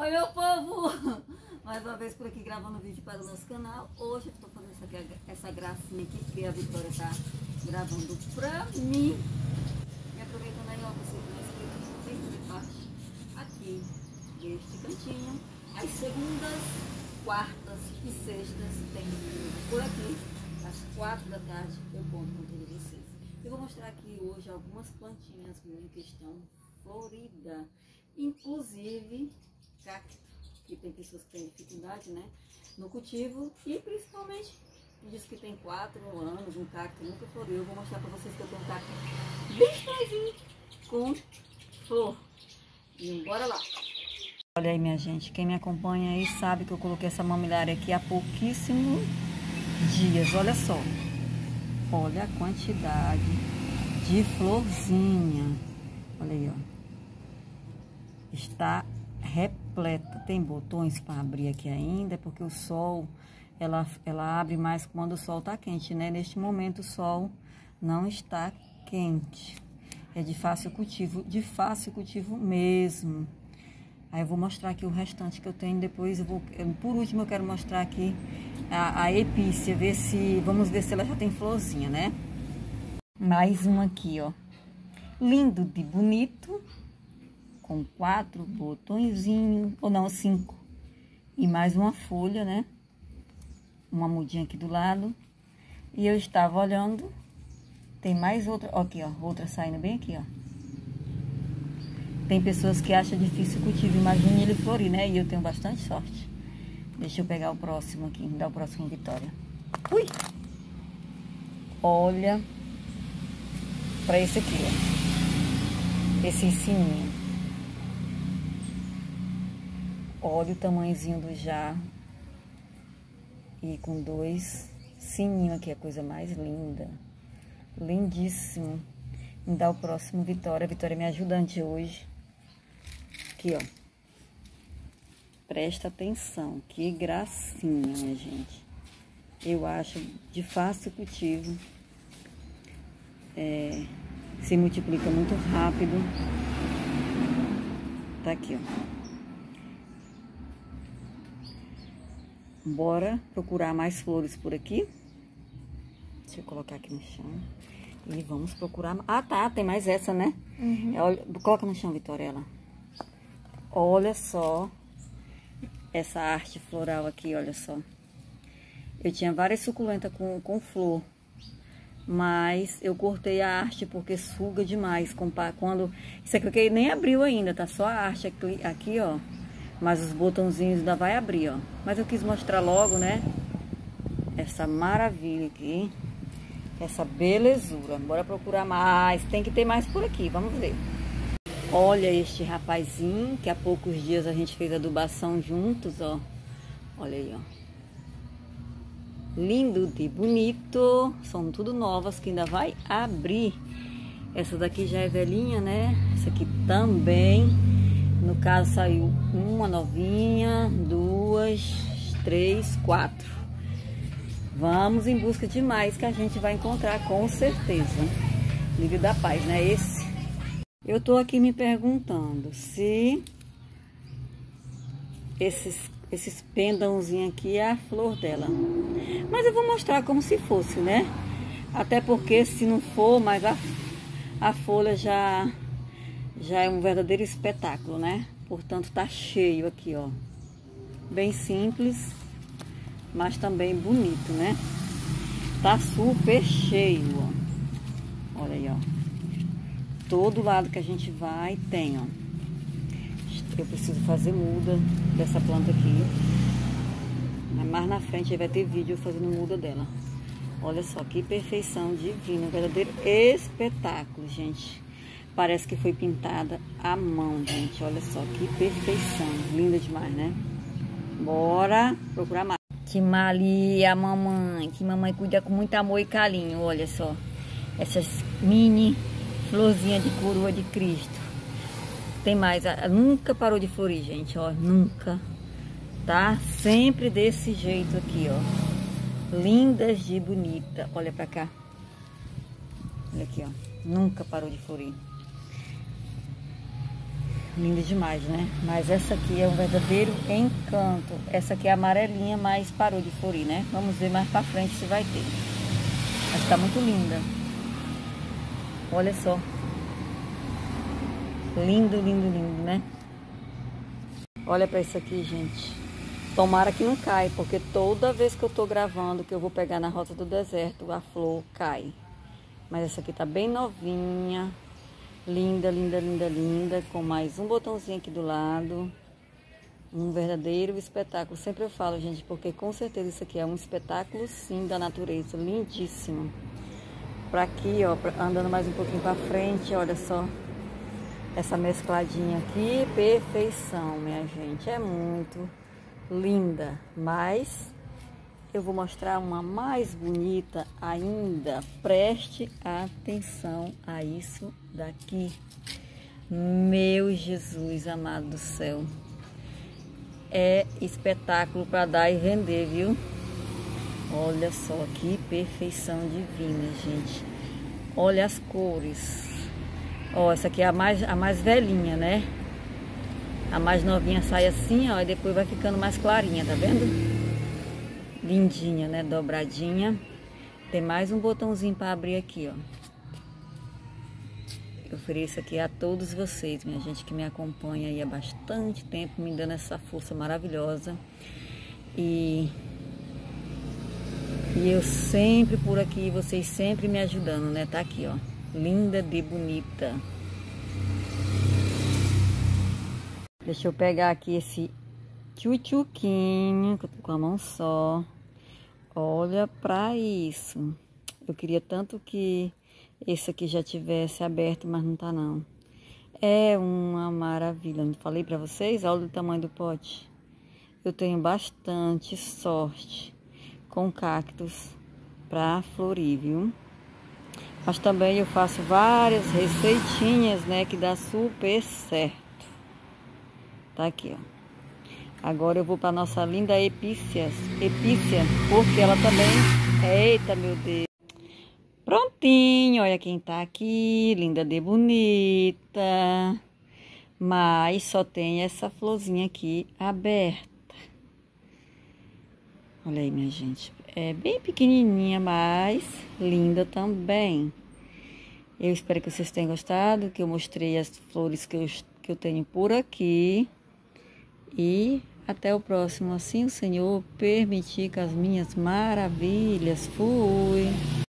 Oi, meu povo! Mais uma vez por aqui gravando vídeo para o nosso canal. Hoje eu estou fazendo essa gracinha aqui que a Vitória está gravando pra mim. E aproveitando aí, ó, você que não é inscrito, de parte aqui deste cantinho. Às segundas, quartas e sextas tem vídeo por aqui. Às 4 da tarde eu conto com todos vocês. Eu vou mostrar aqui hoje algumas plantinhas minhas que estão floridas. Inclusive cacto, que tem pessoas que têm dificuldade, né, no cultivo, e principalmente diz que tem 4 anos, um cacto nunca floriu. Eu vou mostrar para vocês que eu tenho um cacto bem sozinho com flor. E bora lá. Olha aí, minha gente, quem me acompanha aí sabe que eu coloquei essa mamilária aqui há pouquíssimos dias. Olha só, olha a quantidade de florzinha. Olha aí, ó. Está repleta. Tem botões para abrir aqui ainda, porque o sol, ela abre mais quando o sol tá quente, né? Neste momento o sol não está quente. É de fácil cultivo mesmo. Aí eu vou mostrar aqui o restante que eu tenho, depois por último eu quero mostrar aqui a epícia, vamos ver se ela já tem florzinha, né? Mais uma aqui, ó. Lindo de bonito. Com 4 botõezinhos, ou não, 5. E mais uma folha, né? Uma mudinha aqui do lado. E eu estava olhando. Tem mais outra, ó, aqui, ó. Outra saindo bem aqui, ó. Tem pessoas que acham difícil o cultivo. Imagine ele florir, né? E eu tenho bastante sorte. Deixa eu pegar o próximo aqui. Me dá o próximo, Vitória. Ui! Olha pra esse aqui, ó. Esse ensininho. Olha o tamanhozinho do jarro. E com 2 sininhos aqui, a coisa mais linda. Lindíssimo. Me dá o próximo, Vitória. Vitória é minha ajudante hoje. Aqui, ó. Presta atenção. Que gracinha, minha gente. Eu acho de fácil cultivo. Se multiplica muito rápido. Tá aqui, ó. Bora procurar mais flores por aqui. Deixa eu colocar aqui no chão. E vamos procurar... Ah, tá, tem mais essa, né? Uhum. Olha, coloca no chão, Vitória, ela. Olha só essa arte floral aqui, olha só. Eu tinha várias suculentas com flor. Mas eu cortei a arte porque suga demais. Quando... Isso aqui nem abriu ainda, tá? Só a arte aqui, ó. Mas os botãozinhos ainda vai abrir, ó. Mas eu quis mostrar logo, né? Essa maravilha aqui. Essa belezura. Bora procurar mais. Tem que ter mais por aqui. Vamos ver. Olha este rapazinho, que há poucos dias a gente fez adubação juntos, ó. Olha aí, ó. Lindo de bonito. São tudo novas que ainda vai abrir. Essa daqui já é velhinha, né? Essa aqui também. No caso, saiu uma novinha, 2, 3, 4. Vamos em busca de mais que a gente vai encontrar com certeza. Lírio da Paz, né? Esse. Eu tô aqui me perguntando se esses pendãozinhos aqui é a flor dela. Mas eu vou mostrar como se fosse, né? Até porque se não for, mas a folha já é um verdadeiro espetáculo, né? Portanto, tá cheio aqui, ó. Bem simples, mas também bonito, né? Tá super cheio, ó. Olha aí, ó. Todo lado que a gente vai tem, ó. Eu preciso fazer muda dessa planta aqui. Mas mais na frente aí vai ter vídeo fazendo muda dela. Olha só, que perfeição divina. Um verdadeiro espetáculo, gente. Parece que foi pintada à mão, gente. Olha só, que perfeição. Linda demais, né? Bora procurar mais. Que malia, mamãe. Que mamãe cuida com muito amor e carinho. Olha só. Essas mini florzinhas de coroa de Cristo. Tem mais. Nunca parou de florir, gente. Ó, nunca. Tá? Sempre desse jeito aqui, ó. Lindas de bonita. Olha pra cá. Olha aqui, ó. Nunca parou de florir. linda demais, né? Mas essa aqui é um verdadeiro encanto. Essa aqui é amarelinha, mas parou de florir, né? Vamos ver mais pra frente se vai ter. Mas tá muito linda. Olha só. Lindo, lindo, lindo, né? Olha pra isso aqui, gente. Tomara que não cai, porque toda vez que eu tô gravando, que eu vou pegar na Rota do Deserto, a flor cai. Mas essa aqui tá bem novinha. Linda, linda, linda, linda. Com mais um botãozinho aqui do lado. Um verdadeiro espetáculo. Sempre eu falo, gente, porque com certeza isso aqui é um espetáculo, sim, da natureza. Lindíssimo. Pra aqui, ó, andando mais um pouquinho pra frente, olha só. Essa mescladinha aqui, perfeição, minha gente. É muito linda. Mas eu vou mostrar uma mais bonita ainda. Preste atenção a isso daqui. Meu Jesus amado do céu. É espetáculo para dar e vender, viu? Olha só que perfeição divina, gente. Olha as cores. Ó, essa aqui é a mais velhinha, né? A mais novinha sai assim, ó, e depois vai ficando mais clarinha, tá vendo? Lindinha, né? Dobradinha. Tem mais um botãozinho para abrir aqui, ó. Eu ofereço aqui a todos vocês, minha gente, que me acompanha aí há bastante tempo, me dando essa força maravilhosa. E eu sempre por aqui, vocês sempre me ajudando, né? Tá aqui, ó. Linda de bonita. Deixa eu pegar aqui esse tchutchuquinho, que eu tô com a mão só. Olha pra isso. Eu queria tanto que esse aqui já tivesse aberto, mas não tá não. É uma maravilha. Não falei pra vocês? Olha o tamanho do pote. Eu tenho bastante sorte com cactos pra florir, viu? Mas também eu faço várias receitinhas, né, que dá super certo. Tá aqui, ó. Agora eu vou pra nossa linda epícia, porque ela também... Eita, meu Deus! Prontinho, olha quem tá aqui, linda de bonita. Mas só tem essa florzinha aqui aberta. Olha aí, minha gente. É bem pequenininha, mas linda também. Eu espero que vocês tenham gostado, que eu mostrei as flores que eu tenho por aqui. E até o próximo, assim o Senhor permitir, com as minhas maravilhas. Fui!